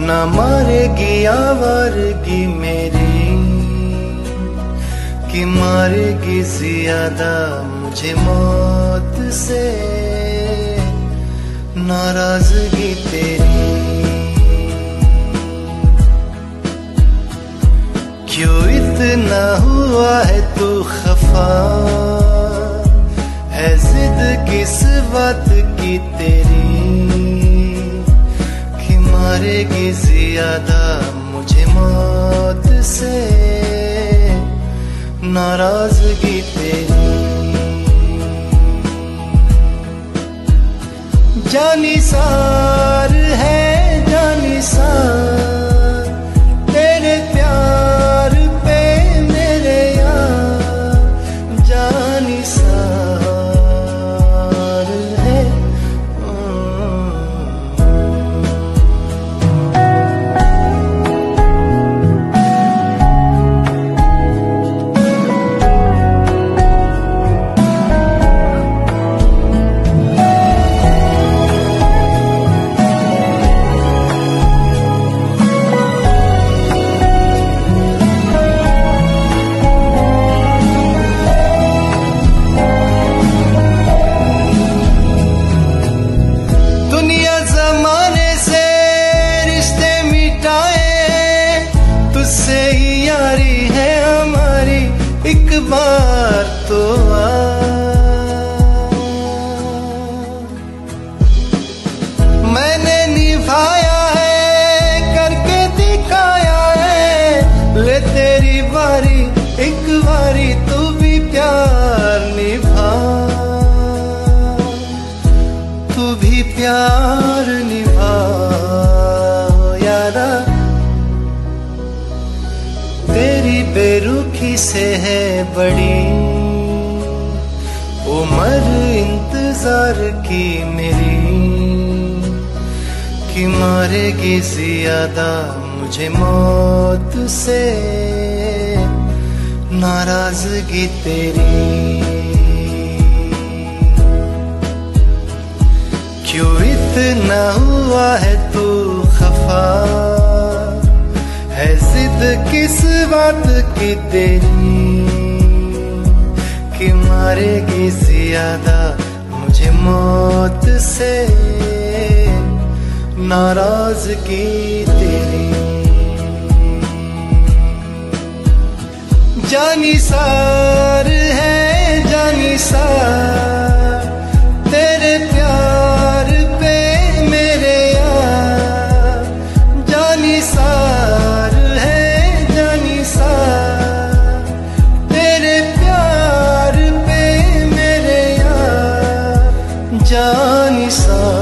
ना मारेगी आवारगी मेरी, कि मारेगी ज्यादा मुझे मौत से नाराजगी तेरी। क्यों इतना हुआ है तू खफा, है जिद किस बात की तेरी, कि मारेगी ज्यादा मुझे मौत से नाराजगी तेरी। जानी सार है जानी सार तेरे प्यार पे मेरे यार, जानी सार है। एक बार तो आ, मैंने निभाया है करके दिखाया है, ले तेरी बारी एक बारी तू भी प्यार निभा, तू भी प्यार निभा यारा। तेरी बेरुखी से है बड़ी उम्र इंतजार की मेरी, कि मारेगी ज्यादा मुझे मौत से नाराजगी तेरी। क्यों इतना हुआ है तू खफा, है जिद किस बात की तेरी, कि मारेगी ज्यादा मुझे मौत से नाराजगी तेरी। जानी सार है जानी सार तेरे प्यार पे मेरे यार, जानी सार तेरे प्यार पे मेरे यार, जानी सा।